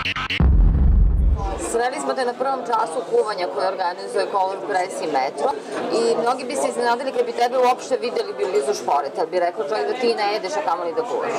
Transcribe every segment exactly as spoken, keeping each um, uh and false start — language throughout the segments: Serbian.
Sreli smo te na prvom času kuvanja koje organizuje Color Press i Metro i mnogi bi se iznenadili kad bi tebe uopšte videli blizu šporeta, ali bi rekao čovjek da ti ne jedeš, a kamoli da kuvaš.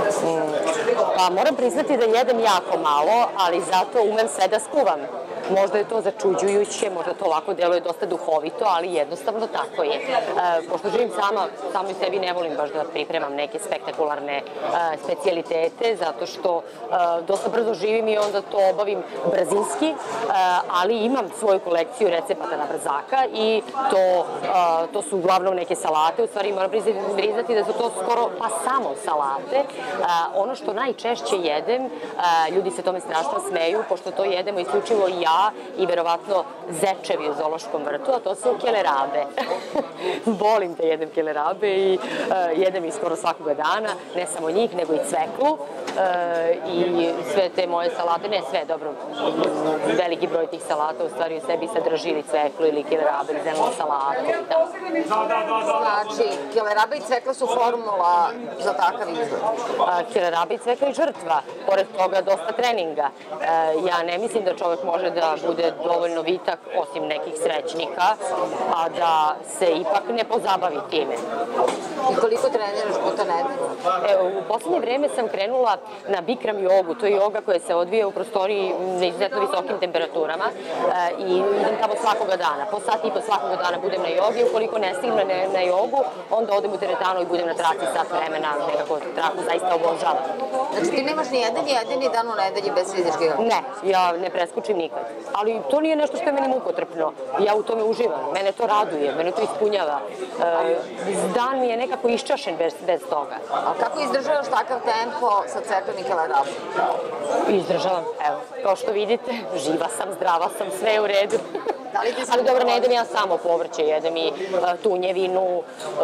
Pa moram priznati da jedem jako malo, ali zato umem sve da skuvam. Možda je to začuđujuće, možda to ovako deluje dosta duhovito, ali jednostavno tako je. Pošto živim sama, samo i sebi ne volim baš da pripremam neke spektakularne specijalitete, zato što dosta brzo živim i onda to obavim brzinski, ali imam svoju kolekciju recepata na brzaka i to su uglavnom neke salate, u stvari moram priznati da su to skoro pa samo salate. Ono što najčešće jedem, ljudi se tome strašno smeju, pošto to jedemo isključivo ja i verovatno zečevi u zoološkom vrtu, a to su kelerabe. Volim da jedem kelerabe i jedem ih skoro svakoga dana, ne samo njih, nego i cveklu i sve te moje salate, ne sve, dobro, veliki broj tih salata u stvari u sebi sadrži ili cveklu ili kelerabe ili zelenu salatu i tako. Znači, kelerabe i cvekla su formula za takav izgled? Kelerabe i cvekla je žrtva, pored toga dosta treninga. Ja ne mislim da čovek može da bude dovoljno vitak, osim nekih srećnika, a da se ipak ne pozabavi time. I koliko treniraš puta nedelju? U poslednje vreme sam krenula na Bikram jogu, to je joga koja se odvija u prostoriji na izuzetno visokim temperaturama i idem tamo svakoga dana. Po sat i po svakoga dana budem na jogi, ukoliko ne stignem na jogu, onda odem u teretanu i budem na traci sat vremena, nekako traku zaista obožavam. Znači ti nemaš ni jedan jedini dan u nedelji bez fizičke joge? Ne, ja ne preskučim nikad. Ali to nije nešto što je meni mukotrpno. Ja u tome uživam. Mene to raduje, mene to ispunjava. Dan mi je nekako iščašen bez toga. A kako izdržavaš takav tempo sa cveklim i kelerabom? Izdržavam, evo. Kao što vidite, živa sam, zdrava sam, sve je u redu. Ali dobro, ne jedem ja samo povrće, jedem i tunjevinu,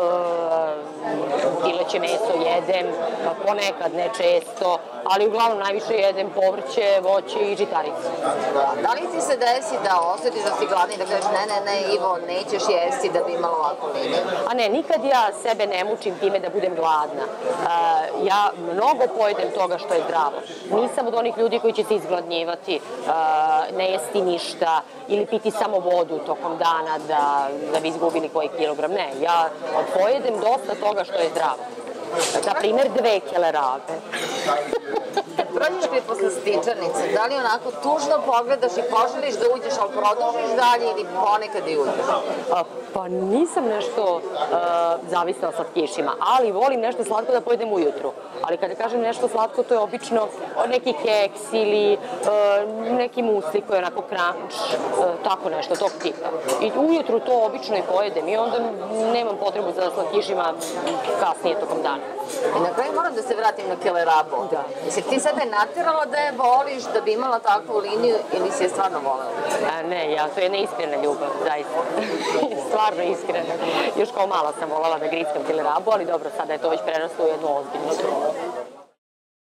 pileće meso jedem, ponekad, ne često, ali uglavnom najviše jedem povrće, voće i žitarice. Da li ti se desi da osjetiš da si gladni i da kažeš ne, ne, ne, Ivo, nećeš jesti da bi imala ovakvu liniju? A ne, nikad ja sebe ne mučim time da budem gladna. Ja mnogo pojedem toga što je zdravo. Nisam od onih ljudi koji će se izgladnjivati, ne jesti ništa ili piti samo vodu tokom dana da bi izgubili koji kilogram. Ne, ja pojedem dosta toga što je zdravo. Na primjer, dve kelerabe. Kad prođeš mi posle stičarnice, da li onako tužno pogledaš i poželiš da uđeš, ali produžiš dalje ili ponekad i uđeš? Pa nisam nešto zavisna o slatkišima, ali volim nešto slatko da pojedem ujutru. Ali kada kažem nešto slatko, to je obično neki keks ili neki musli koji je onako crunch, tako nešto, tog tipa. I ujutru to obično i pojedem i onda nemam potrebu za slatkišima kasnije tokom dana. I na kraju moram da se vratim na kelerabu. Da. Jesi ti sada naterala da je voliš, da bi imala takvu liniju ili si je stvarno volela? Ne, ja, to je neiskrena ljubav, zaista. Stvarno iskrena. Još kao mala sam volela da grickam kelerabu, ali dobro, sada je to već preraslo u jednu ozbiljnu.